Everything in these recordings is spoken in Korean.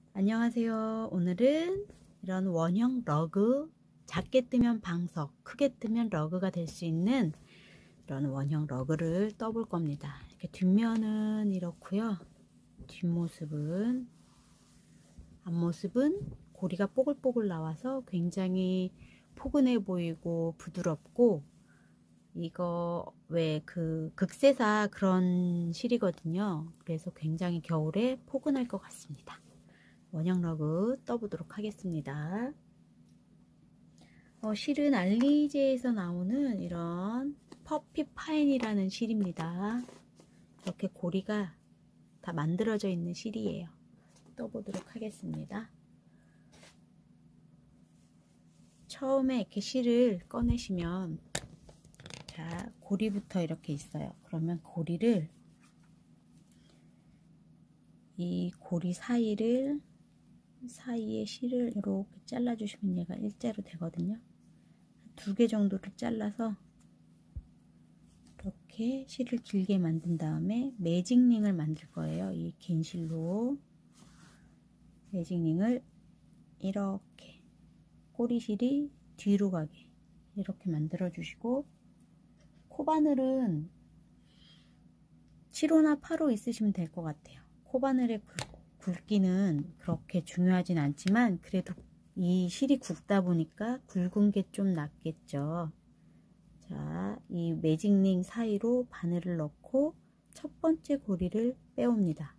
안녕하세요. 오늘은 이런 원형 러그, 작게 뜨면 방석, 크게 뜨면 러그가 될 수 있는 이런 원형 러그를 떠볼 겁니다. 이렇게 뒷면은 이렇고요. 뒷모습은, 앞모습은 고리가 뽀글뽀글 나와서 굉장히 포근해 보이고 부드럽고, 이거 왜 그 극세사 그런 실이거든요. 그래서 굉장히 겨울에 포근할 것 같습니다. 원형 러그 떠보도록 하겠습니다. 실은 알리제에서 나오는 이런 퍼피 파인이라는 실입니다. 이렇게 고리가 다 만들어져 있는 실이에요. 떠보도록 하겠습니다. 처음에 이렇게 실을 꺼내시면, 자, 고리부터 이렇게 있어요. 그러면 고리를, 이 고리 사이에 실을 이렇게 잘라주시면 얘가 일자로 되거든요. 2개 정도를 잘라서 이렇게 실을 길게 만든 다음에 매직링을 만들 거예요. 이 긴 실로 매직링을 이렇게 꼬리실이 뒤로 가게 이렇게 만들어 주시고, 코바늘은 7호나 8호 있으시면 될 것 같아요. 코바늘의 굵기는 그렇게 중요하진 않지만 그래도 이 실이 굵다 보니까 굵은 게 좀 낫겠죠. 자, 이 매직링 사이로 바늘을 넣고 첫 번째 고리를 빼옵니다.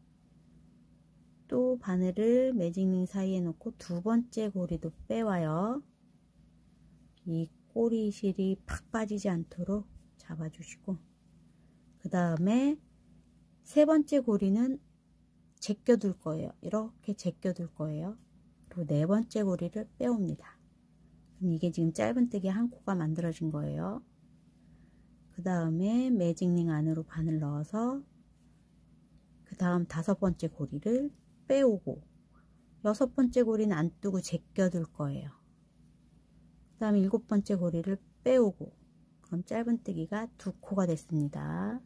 또 바늘을 매직링 사이에 넣고 두 번째 고리도 빼와요. 이 꼬리실이 팍 빠지지 않도록 잡아주시고, 그 다음에 세 번째 고리는 제껴둘 거예요. 이렇게 제껴둘 거예요. 그리고 네 번째 고리를 빼옵니다. 이게 지금 짧은뜨기 한 코가 만들어진 거예요. 그 다음에 매직링 안으로 바늘 넣어서 그 다음 5번째 고리를 빼오고, 6번째 고리는 안 뜨고 제껴둘 거예요. 그 다음에 7번째 고리를 빼오고, 그럼 짧은뜨기가 2코가 됐습니다.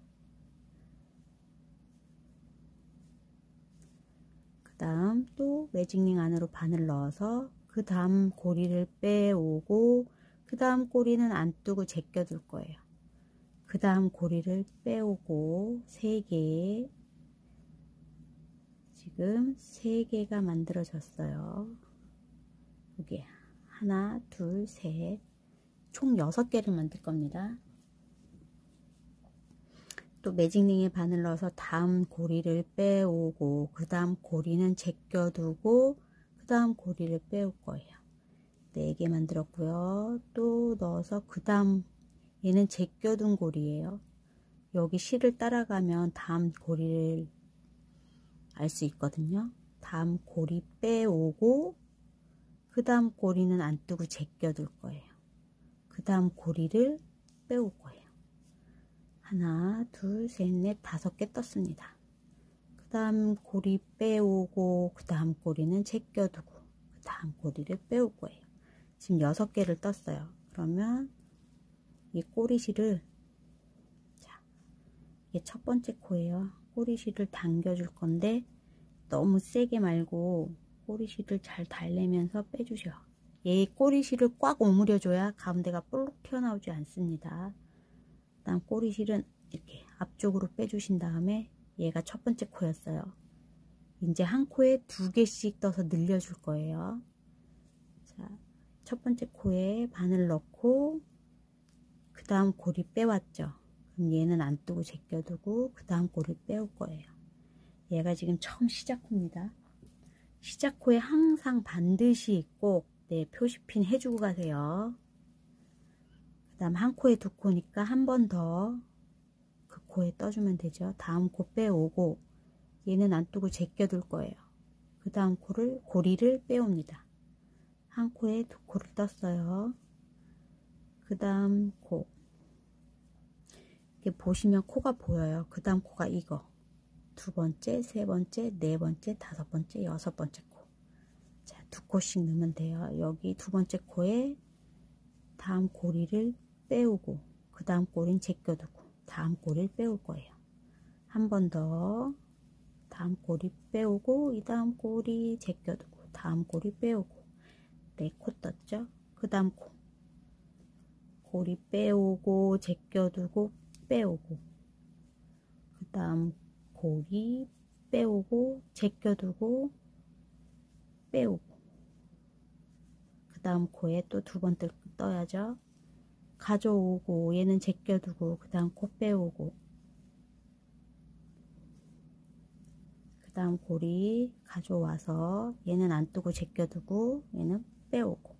그 다음 또 매직링 안으로 바늘 넣어서 그 다음 고리를 빼오고, 그 다음 고리는 안 뜨고 제껴둘 거예요. 그 다음 고리를 빼오고 3개, 지금 3개가 만들어졌어요. 이게 하나, 둘, 셋, 총 6개를 만들 겁니다. 또 매직링에 바늘 넣어서 다음 고리를 빼오고, 그 다음 고리는 제껴두고, 그 다음 고리를 빼올 거예요. 4개 만들었고요. 또 넣어서 그 다음, 얘는 제껴둔 고리예요. 여기 실을 따라가면 다음 고리를 알 수 있거든요. 다음 고리 빼오고, 그 다음 고리는 안 뜨고 제껴둘 거예요. 그 다음 고리를 빼올 거예요. 하나, 둘, 셋, 넷, 5개 떴습니다. 그 다음 고리 빼오고, 그 다음 고리는 제껴두고, 그 다음 고리를 빼올 거예요. 지금 6개를 떴어요. 그러면 이 꼬리실을, 자, 이게 첫 번째 코예요. 꼬리실을 당겨줄 건데 너무 세게 말고 꼬리실을 잘 달래면서 빼주셔. 얘 꼬리실을 꽉 오므려줘야 가운데가 볼록 튀어나오지 않습니다. 그다음 꼬리실은 이렇게 앞쪽으로 빼주신 다음에, 얘가 첫 번째 코였어요. 이제 한 코에 2개씩 떠서 늘려줄 거예요. 자, 첫 번째 코에 바늘 넣고 그 다음 고리 빼왔죠. 그럼 얘는 안 뜨고 제껴두고 그 다음 고리 빼올 거예요. 얘가 지금 처음 시작코입니다. 시작코에 항상 반드시 꼭 표시핀 해주고 가세요. 그 다음 한 코에 2코니까 한 번 더 그 코에 떠주면 되죠. 다음 코 빼오고, 얘는 안 뜨고 제껴둘 거예요. 그 다음 고리를 빼옵니다. 한 코에 2코를 떴어요. 그 다음 코, 이렇게 보시면 코가 보여요. 그 다음 코가 이거 2번째, 3번째, 4번째, 5번째, 6번째 코. 자, 2코씩 넣으면 돼요. 여기 2번째 코에 다음 고리를 빼오고, 그 다음 고리는 제껴두고 다음 고리를 빼올 거예요. 한 번 더 다음 고리 빼오고 이 다음 고리 제껴두고 다음 고리 빼오고 네 코 떴죠? 그 다음 고리 빼오고 제껴두고 빼오고 그 다음 고리 빼오고 제껴두고 빼오고 그 다음 코에 또 두 번 떠야죠. 가져오고 얘는 제껴두고 그 다음 코 빼오고 그 다음 고리 가져와서 얘는 안 뜨고 제껴두고 얘는 빼오고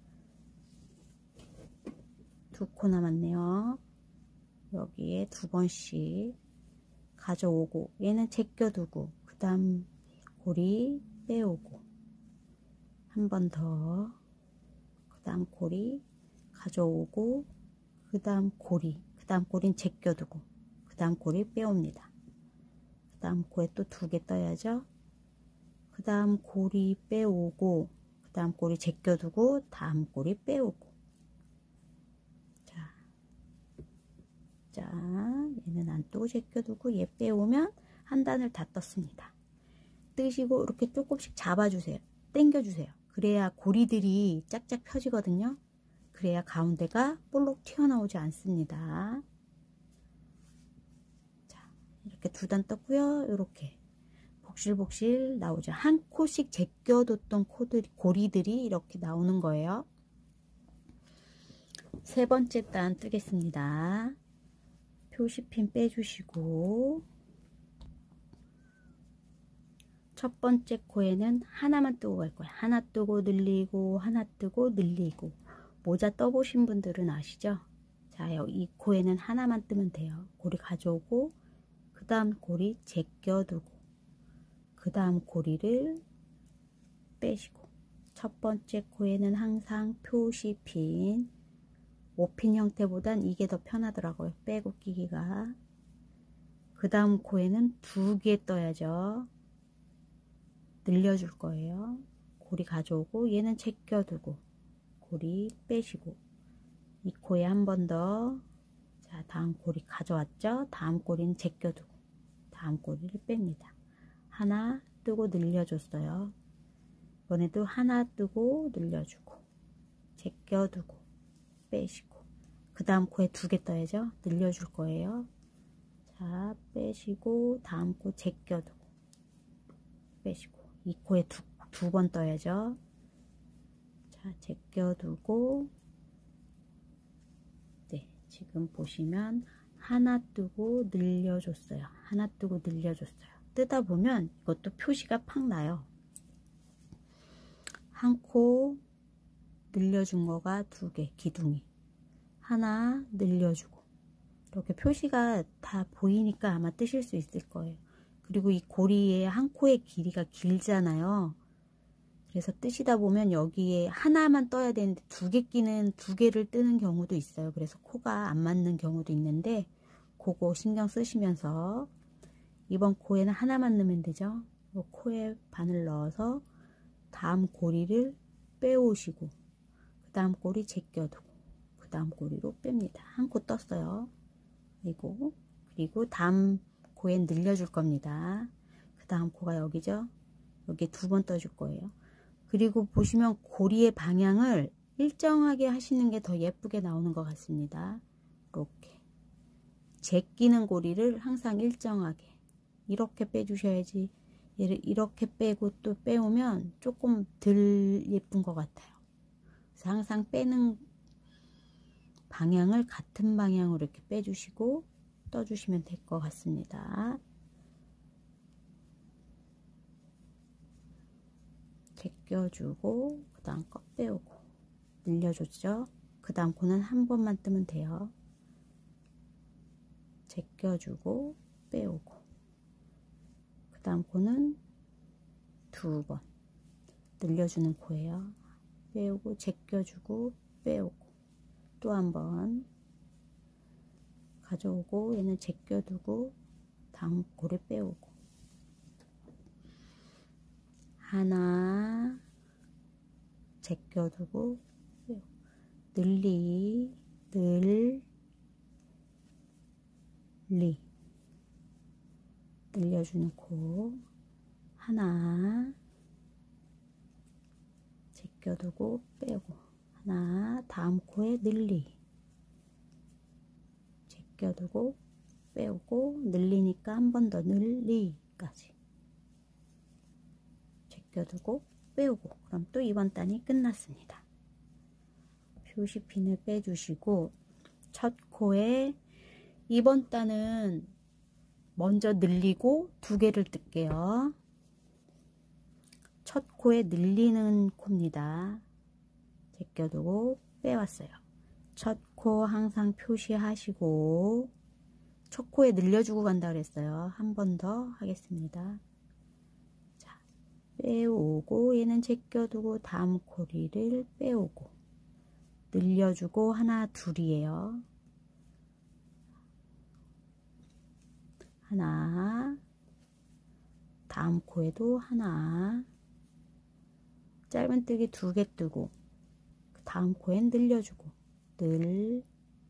두 코 남았네요. 여기에 두 번씩 가져오고 얘는 제껴두고 그 다음 고리 빼오고 한 번 더 그 다음 고리 가져오고 그 다음 고리는 제껴두고 그 다음 고리 빼옵니다. 그 다음 코에 또 두 개 떠야죠. 그 다음 고리 빼오고 그 다음 고리 제껴두고 다음 고리 빼오고 자 얘는 안 뜨고 제껴두고 얘 빼오면 한 단을 다 떴습니다. 뜨시고 이렇게 조금씩 잡아주세요. 당겨주세요. 그래야 고리들이 짝짝 펴지거든요. 그래야 가운데가 볼록 튀어나오지 않습니다. 자, 이렇게 두 단 떴고요. 이렇게 복실복실 나오죠. 한 코씩 제껴뒀던 고리들이 이렇게 나오는 거예요. 세 번째 단 뜨겠습니다. 표시핀 빼주시고 첫 번째 코에는 하나만 뜨고 갈 거예요. 하나 뜨고 늘리고 하나 뜨고 늘리고 모자 떠보신 분들은 아시죠? 자, 이 코에는 하나만 뜨면 돼요. 고리 가져오고 그 다음 고리 제껴두고 그 다음 고리를 빼시고 첫 번째 코에는 항상 표시핀 5핀 형태보단 이게 더 편하더라고요. 빼고 끼기가. 그 다음 코에는 두 개 떠야죠. 늘려줄 거예요. 고리 가져오고 얘는 제껴두고 고리 빼시고 이 코에 한 번 더. 자, 다음 고리 가져왔죠. 다음 고리는 제껴두고 다음 고리를 뺍니다. 하나 뜨고 늘려줬어요. 이번에도 하나 뜨고 늘려주고 제껴두고 빼시고 그 다음 코에 두 개 떠야죠. 늘려줄 거예요. 자, 빼시고 다음 코 제껴두고 빼시고 이 코에 두 번 떠야죠. 자, 제껴두고 네, 지금 보시면 하나 뜨고 늘려줬어요. 하나 뜨고 늘려줬어요. 뜨다 보면 이것도 표시가 팍 나요. 한 코 늘려준 거가 두 개, 기둥이 하나 늘려주고 이렇게 표시가 다 보이니까 아마 뜨실 수 있을 거예요. 그리고 이 고리의 한 코의 길이가 길잖아요. 그래서 뜨시다 보면 여기에 하나만 떠야 되는데 두 개 끼는 두 개를 뜨는 경우도 있어요. 그래서 코가 안 맞는 경우도 있는데 그거 신경 쓰시면서 이번 코에는 하나만 넣으면 되죠. 코에 바늘 넣어서 다음 고리를 빼오시고 그 다음 고리 제껴두고 그 다음 고리로 뺍니다. 한 코 떴어요. 그리고 다음 코에 늘려줄 겁니다. 그 다음 코가 여기죠. 여기 두 번 떠줄 거예요. 그리고 보시면 고리의 방향을 일정하게 하시는 게 더 예쁘게 나오는 것 같습니다. 이렇게 제끼는 고리를 항상 일정하게 이렇게 빼주셔야지. 얘를 이렇게 빼고 또 빼오면 조금 덜 예쁜 것 같아요. 그래서 항상 빼는 방향을 같은 방향으로 이렇게 빼주시고 떠주시면 될 것 같습니다. 제껴주고 그 다음 거 빼오고 늘려줬죠. 그 다음 코는 한 번만 뜨면 돼요. 제껴주고 빼오고 그 다음 코는 두 번 늘려주는 코예요. 빼오고 제껴주고 빼오고 또 한 번 가져오고 얘는 제껴두고 다음 고리 빼오고 하나 제껴두고 빼오고 늘리 늘리 늘려주는 코 하나, 제껴두고 빼고 하나, 다음 코에 늘리, 제껴두고 빼고 늘리니까 한 번 더 늘리까지 제껴두고 빼오고, 그럼 또 이번 단이 끝났습니다. 표시핀을 빼주시고 첫 코에 이번 단은 먼저 늘리고 두 개를 뜰게요. 첫 코에 늘리는 코입니다. 제껴두고 빼왔어요. 첫 코 항상 표시하시고 첫 코에 늘려주고 간다 그랬어요. 한 번 더 하겠습니다. 자, 빼오고 얘는 제껴두고 다음 고리를 빼오고 늘려주고 하나 둘이에요. 하나, 다음 코에도 하나, 짧은 뜨기 두 개 뜨고 다음 코엔 늘려주고 늘,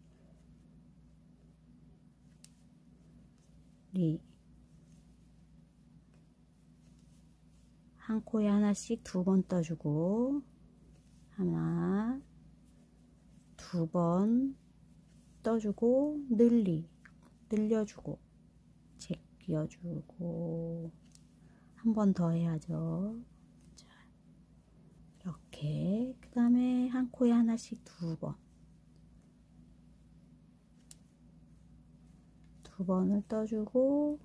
리, 한 코에 하나씩 두 번 떠주고 하나, 두 번 떠주고 늘리, 늘려주고 제껴주고 한 번 더 해야죠. 자, 이렇게 그 다음에 한 코에 하나씩 두 번을 떠주고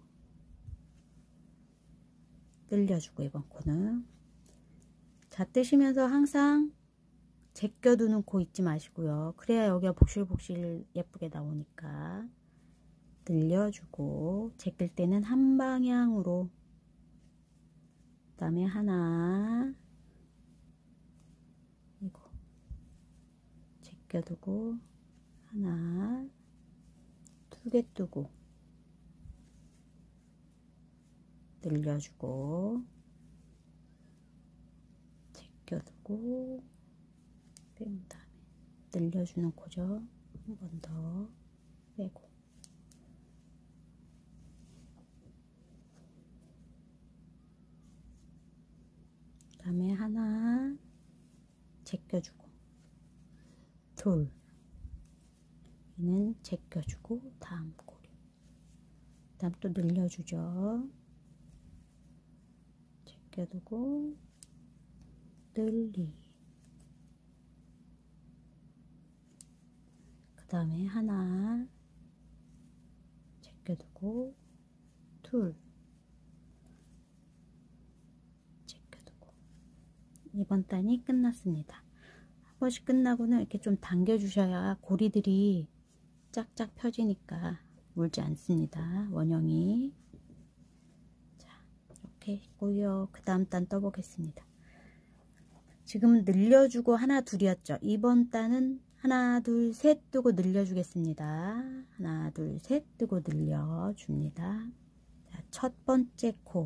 늘려주고 이번 코는. 자, 뜨시면서 항상 제껴두는 코 잊지 마시고요. 그래야 여기가 복실복실 예쁘게 나오니까. 늘려주고 제낄 때는 한 방향으로, 그 다음에 하나, 이거 제껴두고 하나, 두 개 뜨고 늘려주고 제껴두고 뺀 다음에 늘려주는 코죠. 한 번 더 빼고 그 다음에 하나 제껴주고 둘, 얘는 제껴주고 다음 고리, 그 다음 또 늘려주죠. 제껴두고 늘리, 그 다음에 하나 제껴두고 둘, 제껴두고 이번 단이 끝났습니다. 한 번씩 끝나고는 이렇게 좀 당겨 주셔야 고리들이 짝짝 펴지니까 물지 않습니다. 원형이. 자, 이렇게 있고요. 그 다음 단 떠보겠습니다. 지금 늘려주고 하나 둘이었죠. 이번 단은 하나 둘 셋 뜨고 늘려주겠습니다. 하나 둘 셋 뜨고 늘려줍니다. 자, 첫 번째 코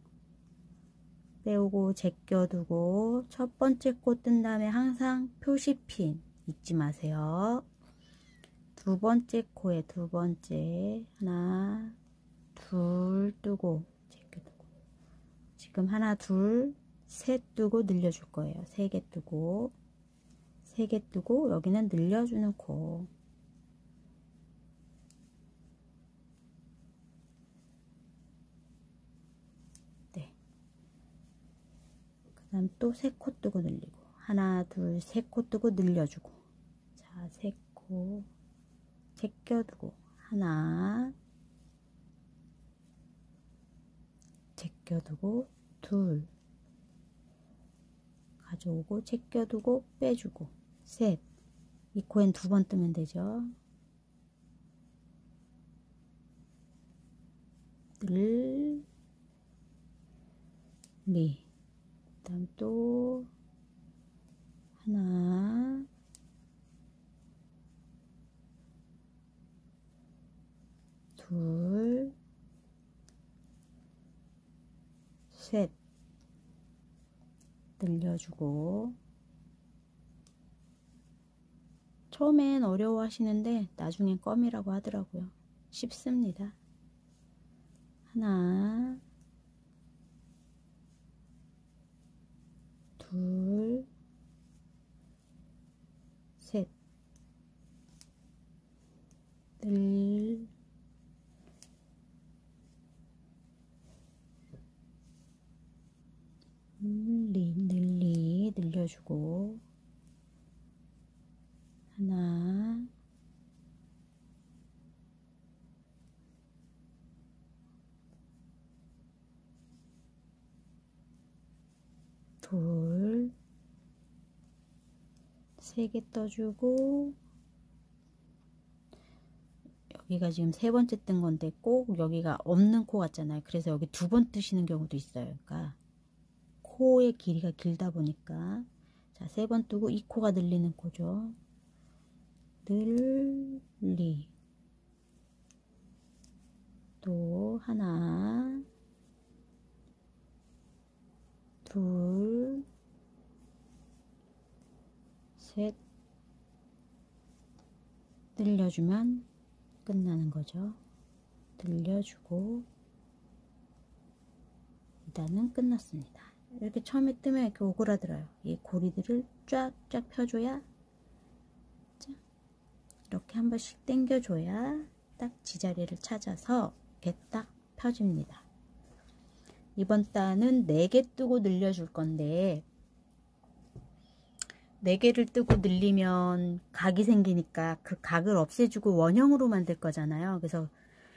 빼오고 제껴두고 첫 번째 코 뜬 다음에 항상 표시핀 잊지 마세요. 두 번째 코에 두 번째 하나 둘 뜨고 제껴두고, 지금 하나 둘 셋 뜨고 늘려줄 거예요. 세 개 뜨고 세 개 뜨고 여기는 늘려주는 코. 네. 그 다음 또 세 코 뜨고 늘리고 하나 둘 세 코 뜨고 늘려주고, 자, 세 코 제껴두고 하나 제껴두고 둘 가져오고 제껴두고 빼주고 셋, 이 코엔 두 번 뜨면 되죠. 늘, 리, 그 다음 또 하나 둘 셋 늘려주고, 처음엔 어려워 하시는데 나중엔 껌이라고 하더라고요. 쉽습니다. 하나, 둘, 셋, 늘, 늘려주고, 하나, 둘, 세 개 떠주고, 여기가 지금 세 번째 뜬 건데 꼭 여기가 없는 코 같잖아요. 그래서 여기 두 번 뜨시는 경우도 있어요. 그러니까 코의 길이가 길다 보니까, 자, 세 번 뜨고 이 코가 늘리는 코죠. 늘리, 또 하나, 둘, 셋, 늘려주면 끝나는 거죠. 늘려주고 일단은 끝났습니다. 이렇게 처음에 뜨면 이렇게 오그라들어요. 이 고리들을 쫙쫙 펴줘야, 이렇게 한 번씩 당겨줘야 딱 지자리를 찾아서 이렇게 딱 펴집니다. 이번 단은 4개 뜨고 늘려줄 건데, 4개를 뜨고 늘리면 각이 생기니까 그 각을 없애주고 원형으로 만들 거잖아요. 그래서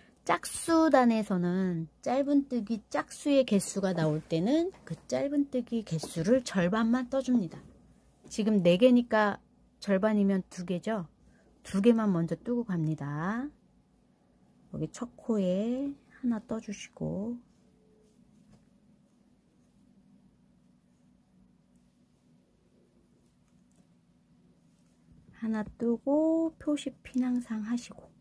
짝수단에서는 짧은뜨기 짝수의 개수가 나올 때는 그 짧은뜨기 개수를 절반만 떠줍니다. 지금 4개니까 절반이면 2개죠. 2개만 먼저 뜨고 갑니다. 여기 첫 코에 하나 떠주시고, 하나 뜨고 표시 핀 항상 하시고,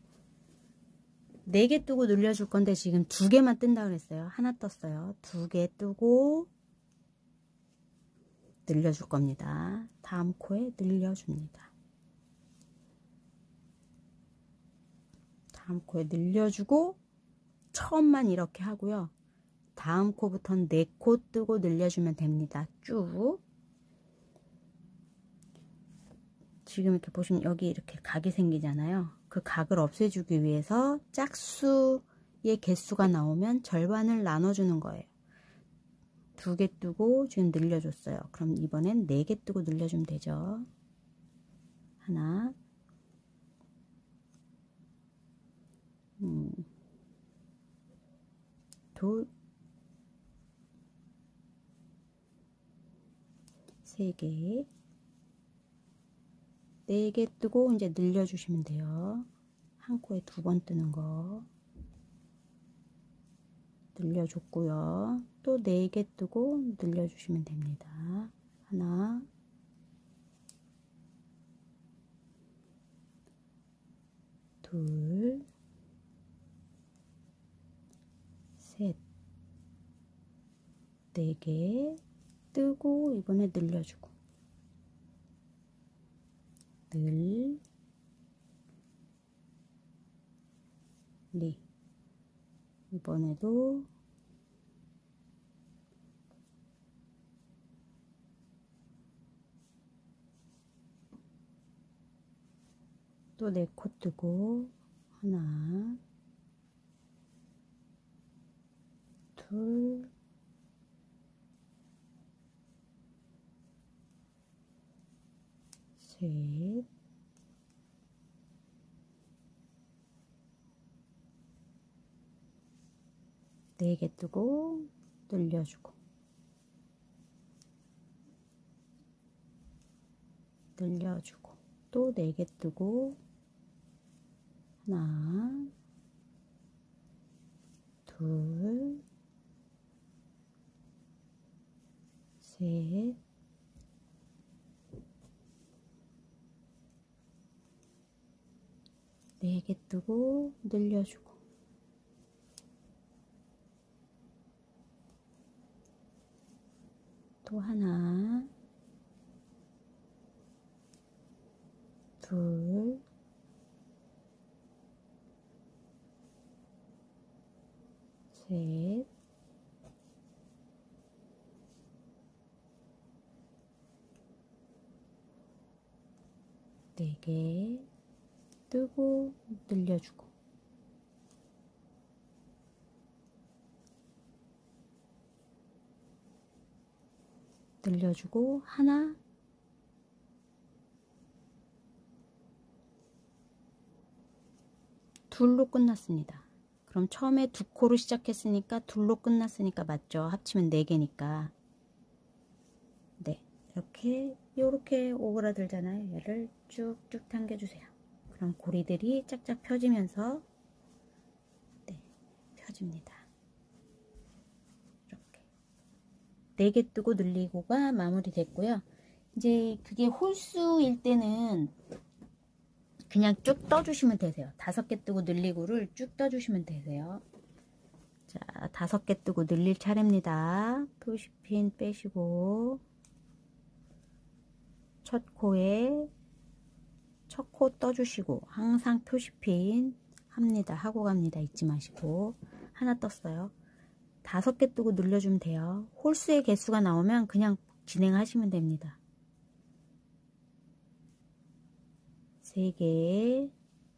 4개 뜨고 늘려줄 건데 지금 2개만 뜬다 그랬어요. 하나 떴어요. 2개 뜨고 늘려줄 겁니다. 다음 코에 늘려줍니다. 다음 코에 늘려주고 처음만 이렇게 하고요. 다음 코부터는 4코 뜨고 늘려주면 됩니다. 쭉. 지금 이렇게 보시면 여기 이렇게 각이 생기잖아요. 그 각을 없애주기 위해서 짝수의 개수가 나오면 절반을 나눠주는 거예요. 2개 뜨고 지금 늘려줬어요. 그럼 이번엔 4개 뜨고 늘려주면 되죠. 하나, 둘, 3개, 4개 뜨고 이제 늘려주시면 돼요. 한 코에 2번 뜨는 거 늘려줬고요. 또 4개 뜨고 늘려주시면 됩니다. 하나, 둘, 셋, 4개 뜨고 이번에 늘려주고, 리, 이번에도 또 4코 뜨고, 하나, 둘, 셋, 4개 뜨고 늘려주고, 늘려주고, 또 4개 뜨고, 하나, 둘, 셋, 4개 뜨고 늘려주고, 또 하나, 둘, 셋, 네 개 뜨고 늘려주고, 늘려주고, 하나, 둘로 끝났습니다. 그럼 처음에 두 코로 시작했으니까 둘로 끝났으니까 맞죠? 합치면 4개니까. 네, 이렇게 오그라들잖아요. 얘를 쭉쭉 당겨주세요. 그럼 고리들이 짝짝 펴지면서 네, 펴집니다. 이렇게 4개 뜨고 늘리고가 마무리 됐고요. 이제 그게 홀수일 때는 그냥 쭉 떠주시면 되세요. 5개 뜨고 늘리고를 쭉 떠주시면 되세요. 자, 5개 뜨고 늘릴 차례입니다. 표시핀 빼시고 첫 코에 첫 코 떠주시고 항상 표시핀 합니다. 하고 갑니다. 잊지 마시고. 하나 떴어요. 5개 뜨고 늘려주면 돼요. 홀수의 개수가 나오면 그냥 진행하시면 됩니다. 3개,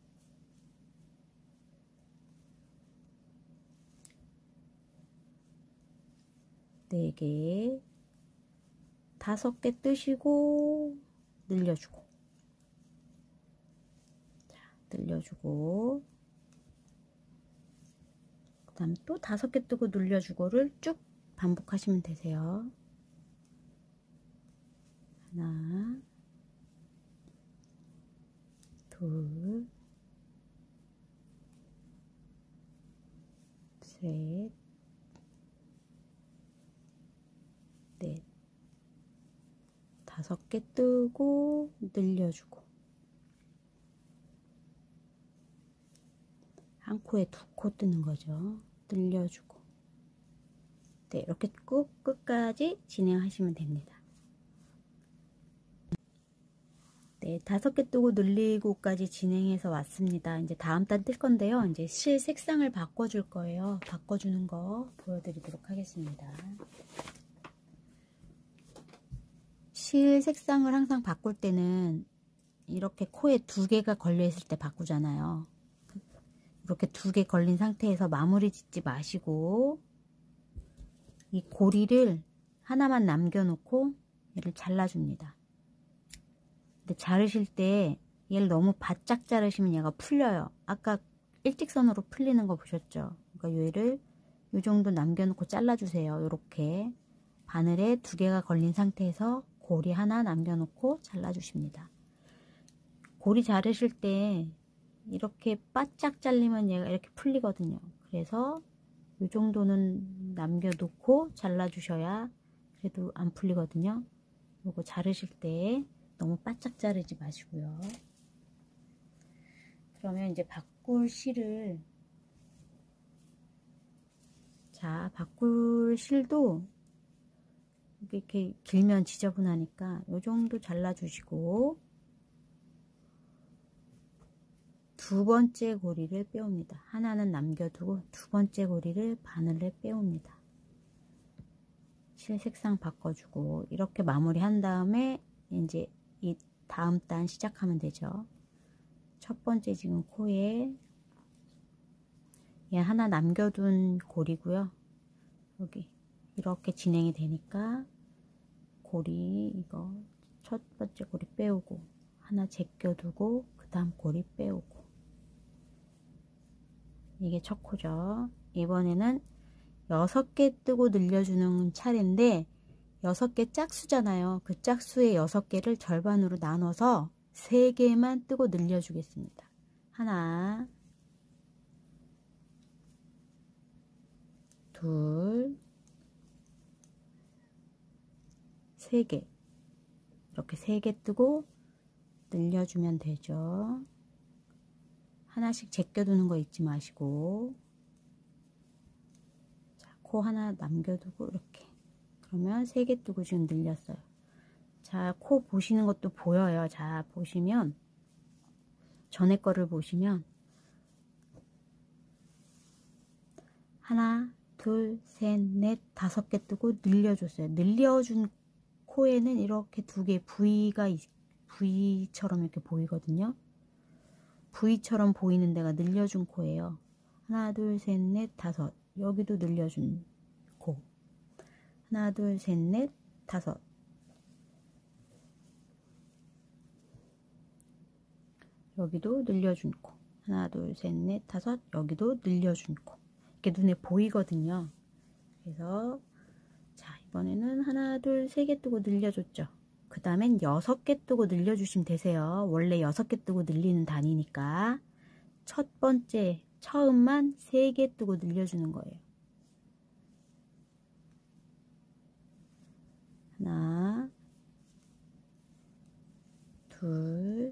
4개, 5개 뜨시고 늘려주고, 자, 늘려주고, 그 다음에 또 5개 뜨고 늘려주고를 쭉 반복하시면 되세요. 하나, 둘, 셋, 넷, 5개 뜨고 늘려주고, 한 코에 2코 뜨는 거죠. 늘려주고, 네, 이렇게 끝까지 진행하시면 됩니다. 네, 5개 뜨고 늘리고까지 진행해서 왔습니다. 이제 다음 단 뜰 건데요. 이제 실 색상을 바꿔줄 거예요. 바꿔주는 거 보여드리도록 하겠습니다. 실 색상을 항상 바꿀 때는 이렇게 코에 2개가 걸려 있을 때 바꾸잖아요. 이렇게 2개 걸린 상태에서 마무리 짓지 마시고 이 고리를 하나만 남겨놓고 얘를 잘라줍니다. 근데 자르실 때 얘를 너무 바짝 자르시면 얘가 풀려요. 아까 일직선으로 풀리는 거 보셨죠? 그러니까 얘를 이 정도 남겨놓고 잘라주세요. 이렇게 바늘에 2개가 걸린 상태에서 고리 하나 남겨놓고 잘라주십니다. 고리 자르실 때 이렇게 바짝 잘리면 얘가 이렇게 풀리거든요. 그래서 이 정도는 남겨놓고 잘라주셔야 그래도 안 풀리거든요. 요거 자르실 때 너무 바짝 자르지 마시고요. 그러면 이제 바꿀 실을, 자, 바꿀 실도 이렇게 길면 지저분하니까 요 정도 잘라주시고 2번째 고리를 빼옵니다. 하나는 남겨두고 2번째 고리를 바늘에 빼옵니다. 실 색상 바꿔주고 이렇게 마무리한 다음에 이제 이 다음 단 시작하면 되죠. 첫 번째 지금 코에 얘 하나 남겨둔 고리고요. 여기 이렇게 진행이 되니까 고리 이거 첫 번째 고리 빼오고 하나 제껴두고 그 다음 고리 빼오고, 이게 첫 코죠. 이번에는 6개 뜨고 늘려주는 차례인데 6개 짝수잖아요. 그 짝수의 6개를 절반으로 나눠서 3개만 뜨고 늘려주겠습니다. 하나, 둘, 3개. 이렇게 3개 뜨고 늘려주면 되죠. 하나씩 제껴두는 거 잊지 마시고, 자, 코 하나 남겨두고 이렇게. 그러면 3개 뜨고 지금 늘렸어요. 자, 코 보시는 것도 보여요. 자, 보시면 전에 거를 보시면 하나, 둘, 셋, 넷, 5개 뜨고 늘려줬어요. 늘려준 코에는 이렇게 2개 V처럼 이렇게 보이거든요. V처럼 보이는 데가 늘려준 코예요. 하나, 둘, 셋, 넷, 5. 여기도 늘려준 코. 하나, 둘, 셋, 넷, 5. 여기도 늘려준 코. 하나, 둘, 셋, 넷, 5. 여기도 늘려준 코. 이렇게 눈에 보이거든요. 그래서 자, 이번에는 하나, 둘, 3개 뜨고 늘려줬죠. 그 다음엔 6개 뜨고 늘려주시면 되세요. 원래 6개 뜨고 늘리는 단위니까 첫 번째 처음만 3개 뜨고 늘려주는 거예요. 하나, 둘,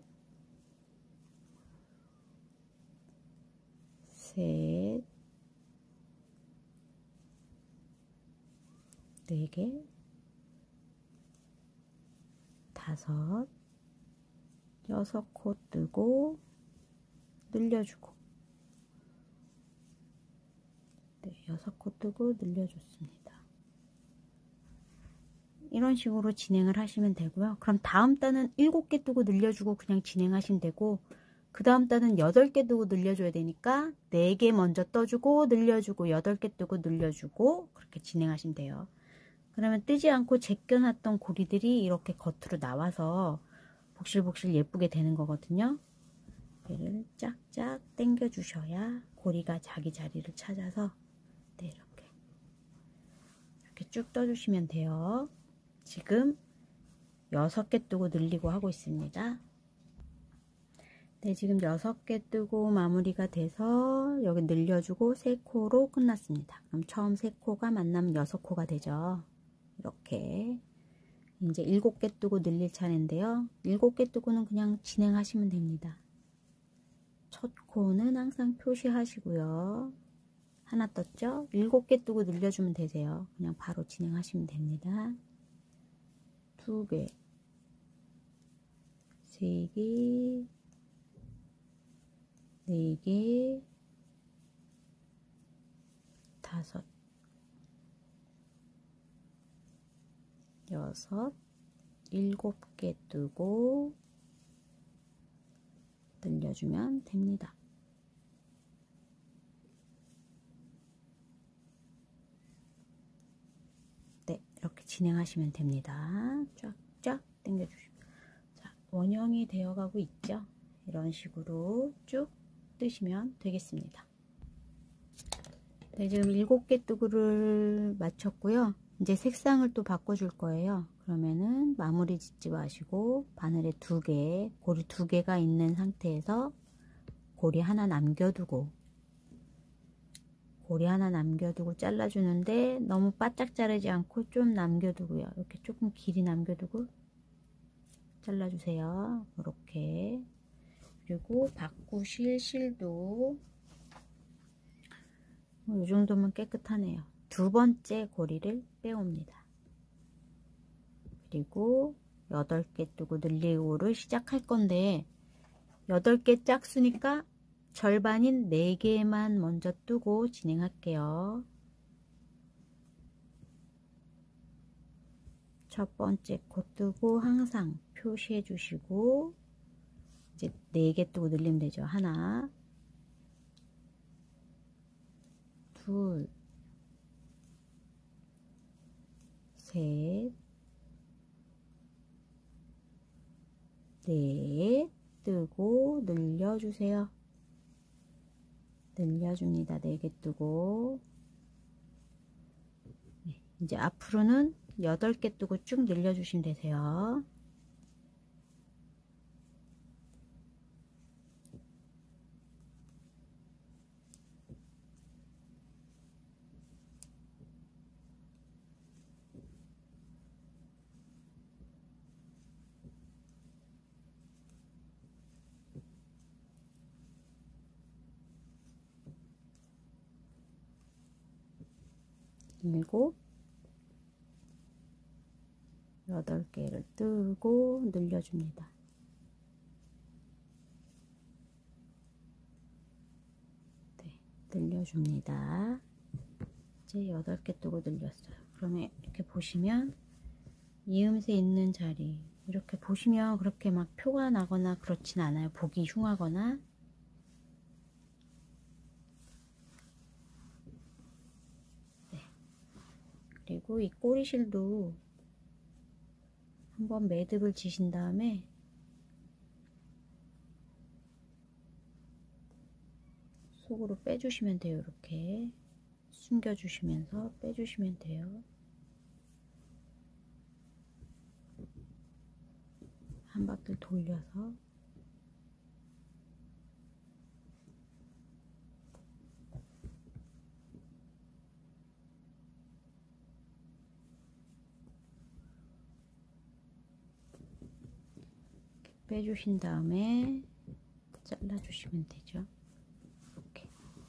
셋, 4개, 5, 6코 뜨고 늘려주고, 네, 6코 뜨고 늘려줬습니다. 이런 식으로 진행을 하시면 되고요. 그럼 다음 단은 7개 뜨고 늘려주고 그냥 진행하시면 되고, 그 다음 단은 8개 뜨고 늘려줘야 되니까 4개 먼저 떠주고 늘려주고 8개 뜨고 늘려주고 그렇게 진행하시면 돼요. 그러면 뜨지 않고 제껴놨던 고리들이 이렇게 겉으로 나와서 복실복실 예쁘게 되는 거거든요. 얘를 짝짝 당겨 주셔야 고리가 자기 자리를 찾아서 네, 이렇게 쭉 떠주시면 돼요. 지금 6개 뜨고 늘리고 하고 있습니다. 네, 지금 6개 뜨고 마무리가 돼서 여기 늘려주고 3코로 끝났습니다. 그럼 처음 3코가 만나면 6코가 되죠. 이렇게 이제 7개 뜨고 늘릴 차례인데요. 7개 뜨고는 그냥 진행하시면 됩니다. 첫 코는 항상 표시하시고요. 하나 떴죠? 7개 뜨고 늘려주면 되세요. 그냥 바로 진행하시면 됩니다. 2개, 3개, 4개, 5, 6, 7개 뜨고 늘려주면 됩니다. 네, 이렇게 진행하시면 됩니다. 쫙쫙 당겨주시고, 자, 원형이 되어가고 있죠. 이런 식으로 쭉 뜨시면 되겠습니다. 네, 지금 7개 뜨구를 마쳤고요. 이제 색상을 또 바꿔줄 거예요. 그러면은 마무리 짓지 마시고 바늘에 2개, 고리 2개가 있는 상태에서 고리 하나 남겨두고 잘라주는데 너무 바짝 자르지 않고 좀 남겨두고요. 이렇게 조금 길이 남겨두고 잘라주세요. 이렇게. 그리고 바꾸실 실도 이 정도면 깨끗하네요. 2번째 고리를 빼옵니다. 그리고 8개 뜨고 늘리고를 시작할 건데 8개 짝수니까 절반인 4개만 먼저 뜨고 진행할게요. 첫 번째 코 뜨고 항상 표시해 주시고 이제 4개 뜨고 늘리면 되죠. 하나, 둘, 셋, 넷 뜨고 늘려주세요. 늘려줍니다. 4개 뜨고 네, 이제 앞으로는 8개 뜨고 쭉 늘려주시면 되세요. 일곱, 8개를 뜨고 늘려줍니다. 네, 늘려줍니다. 이제 8개 뜨고 늘렸어요. 그러면 이렇게 보시면 이음새 있는 자리 이렇게 보시면 그렇게 막 표가 나거나 그렇진 않아요. 보기 흉하거나. 네. 그리고 이 꼬리실도 한번 매듭을 지신 다음에 속으로 빼주시면 돼요. 이렇게 숨겨주시면서 빼주시면 돼요. 한 바퀴 돌려서 빼주신 다음에 잘라주시면 되죠. 이렇게.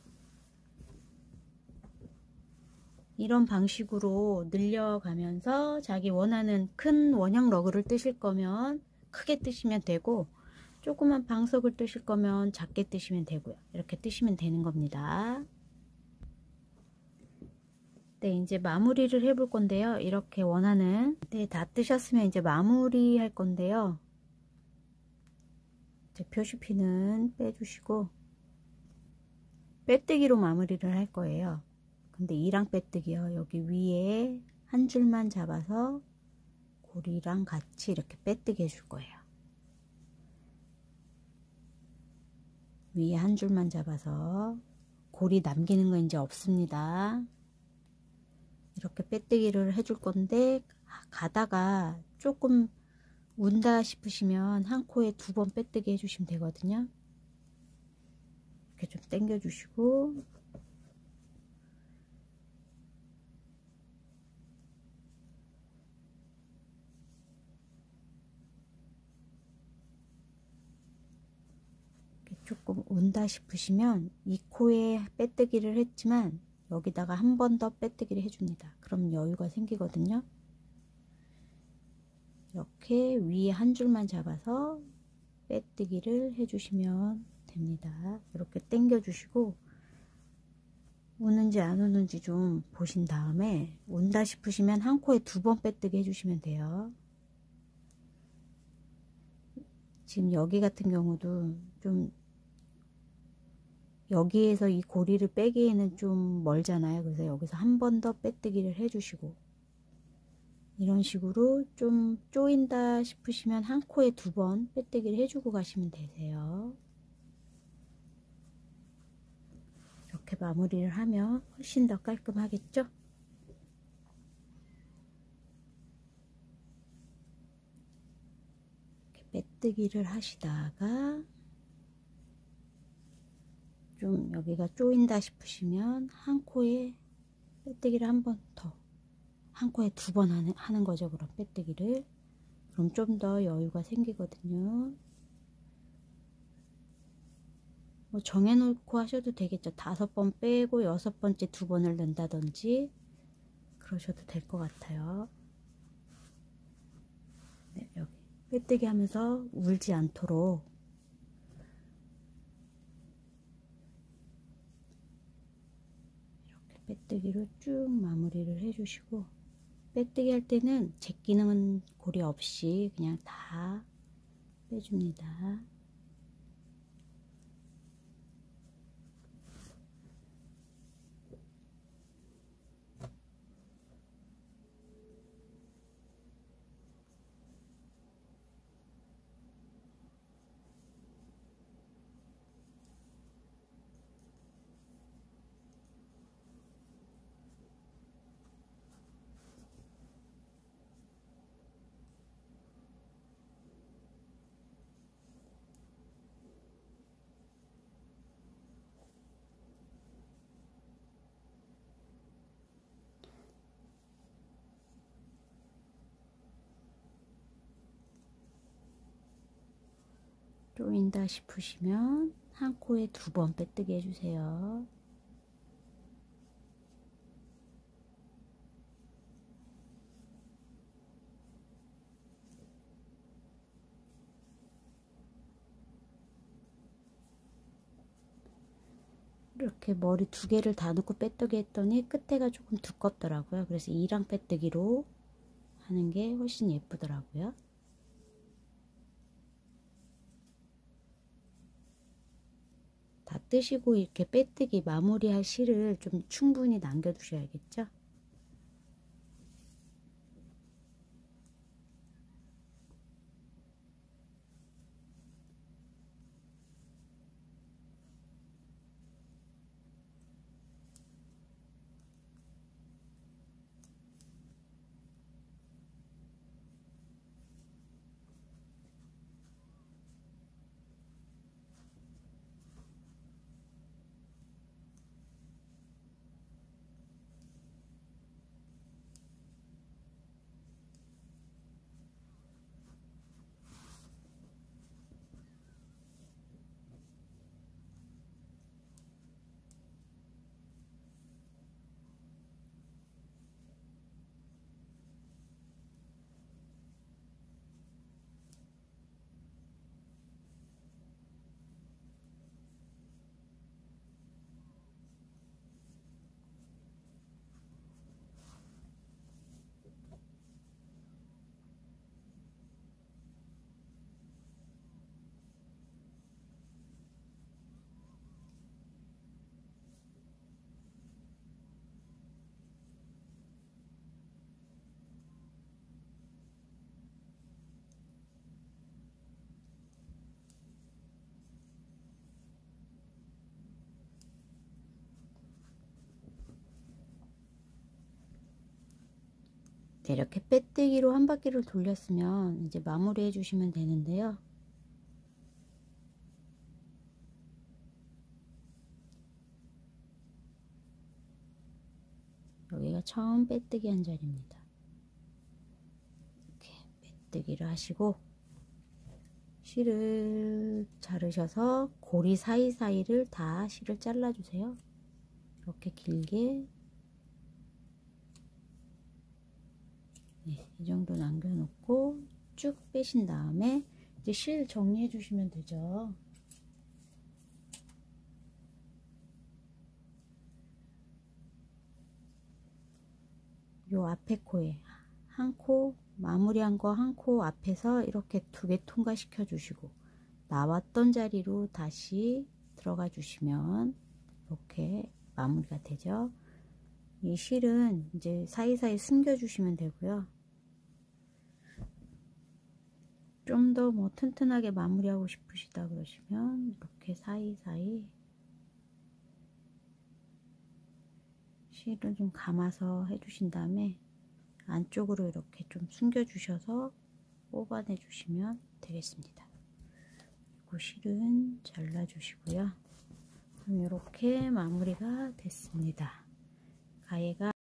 이런 방식으로 늘려가면서 자기 원하는 큰 원형 러그를 뜨실 거면 크게 뜨시면 되고, 조그만 방석을 뜨실 거면 작게 뜨시면 되고요. 이렇게 뜨시면 되는 겁니다. 네, 이제 마무리를 해 볼 건데요. 이렇게 원하는, 네, 다 뜨셨으면 이제 마무리 할 건데요. 이제 표시피는 빼주시고 빼뜨기로 마무리를 할 거예요. 근데 이랑 빼뜨기요. 여기 위에 한 줄만 잡아서 고리랑 같이 이렇게 빼뜨기 해줄 거예요. 위에 한 줄만 잡아서 고리 남기는 거 이제 없습니다. 이렇게 빼뜨기를 해줄 건데, 가다가 조금 운다 싶으시면 한 코에 2번 빼뜨기 해주시면 되거든요. 이렇게 좀 당겨 주시고, 조금 운다 싶으시면 이 코에 빼뜨기를 했지만 여기다가 한 번 더 빼뜨기를 해줍니다. 그럼 여유가 생기거든요. 이렇게 위에 한 줄만 잡아서 빼뜨기를 해주시면 됩니다. 이렇게 당겨 주시고, 우는지 안 우는지 좀 보신 다음에 운다 싶으시면 한 코에 2번 빼뜨기 해주시면 돼요. 지금 여기 같은 경우도 좀 여기에서 이 고리를 빼기에는 좀 멀잖아요. 그래서 여기서 한 번 더 빼뜨기를 해주시고, 이런 식으로 좀 쪼인다 싶으시면 한 코에 2번 빼뜨기를 해주고 가시면 되세요. 이렇게 마무리를 하면 훨씬 더 깔끔하겠죠? 이렇게 빼뜨기를 하시다가 좀 여기가 쪼인다 싶으시면 한 코에 빼뜨기를 한 번 더, 한 코에 2번 하는 거죠. 그럼 빼뜨기를. 그럼 좀 더 여유가 생기거든요. 뭐 정해놓고 하셔도 되겠죠. 5번 빼고 6번째 2번을 넣는다든지 그러셔도 될 것 같아요. 네, 여기 빼뜨기 하면서 울지 않도록 이렇게 빼뜨기로 쭉 마무리를 해주시고, 빼뜨기 할 때는 제끼는 고리 없이 그냥 다 빼줍니다. 쪼인다 싶으시면 한 코에 2번 빼뜨기 해주세요. 이렇게 머리 두 개를 다 넣고 빼뜨기 했더니 끝에가 조금 두껍더라고요. 그래서 이랑 빼뜨기로 하는 게 훨씬 예쁘더라고요. 다 뜨시고 이렇게 빼뜨기 마무리할 실을 좀 충분히 남겨 두셔야겠죠. 네, 이렇게 빼뜨기로 한 바퀴를 돌렸으면 이제 마무리 해주시면 되는데요. 여기가 처음 빼뜨기 한 자리입니다. 이렇게 빼뜨기를 하시고 실을 자르셔서 고리 사이사이를 다 실을 잘라주세요. 이렇게 길게 네, 이 정도 남겨놓고 쭉 빼신 다음에 이제 실 정리해 주시면 되죠. 요 앞에 코에 한 코 마무리한 거 한 코 앞에서 이렇게 두 개 통과시켜 주시고 나왔던 자리로 다시 들어가 주시면 이렇게 마무리가 되죠. 이 실은 이제 사이사이 숨겨 주시면 되고요. 좀 더 뭐 튼튼하게 마무리하고 싶으시다 그러시면 이렇게 사이사이 실을 좀 감아서 해주신 다음에 안쪽으로 이렇게 좀 숨겨 주셔서 뽑아내 주시면 되겠습니다. 그리고 실은 잘라 주시고요. 이렇게 마무리가 됐습니다. 가해가